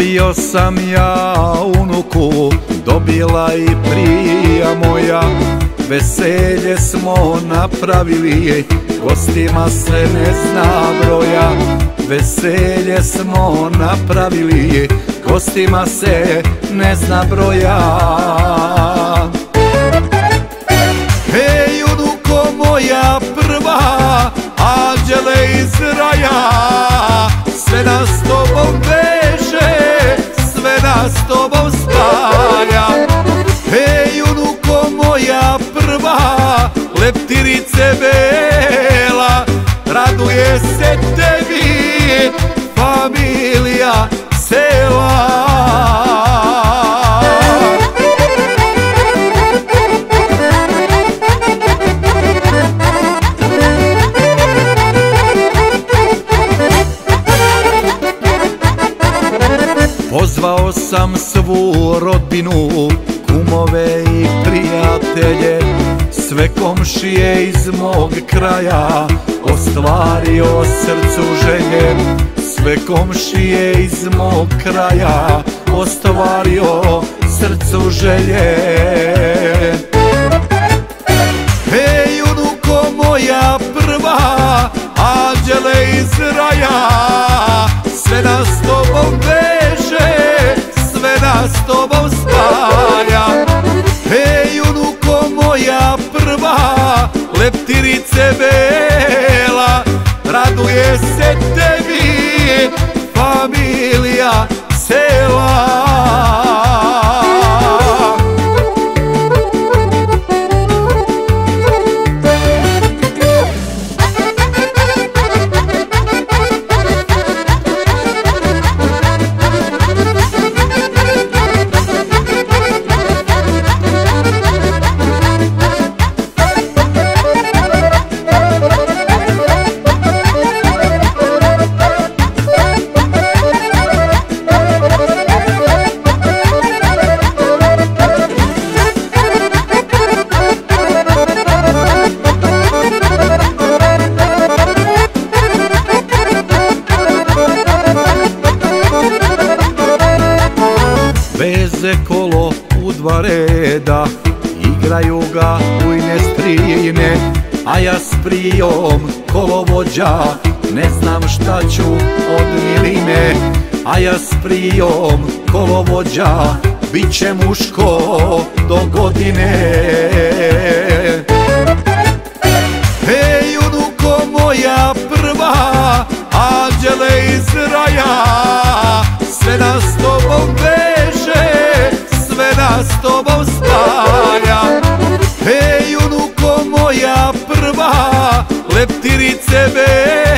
Dobio sam ja unuku, dobila i prija moja. Veselje smo napravili, gostima se ne zna broja. Veselje smo napravili, gostima se ne zna broja. Hej, unuko moja prva, anđele iz raja, sve nas s tobom veže, sve nas s tobom spaja. Hej, unuko moja prva, leptirice bela, raduje se tebi familija cela. Pozvao sam svu rodbinu, kumove i prijatelje, sve komšije iz mog kraja, ostvario srcu želje. Sve komšije iz mog kraja, ostvario srcu želje. Hej, unuko moja prva, anđele iz raja, sve nas s tobom veže, sve nas s tobom spaja. Hej, unuko moja prva, leptirice bela, raduje se tebi familija cela. Veze kolo u dva reda, igraju ga bujne strine, a ja s prijom kolovođa ne znam šta ću od miline. A ja s prijom kolovođa bit će muško do godine. Hej, unuko moja prva, anđele iz raja, sve nas s tobom veže, sve nas s tobom spaja. Hej, unuko moja prva, leptirice bela,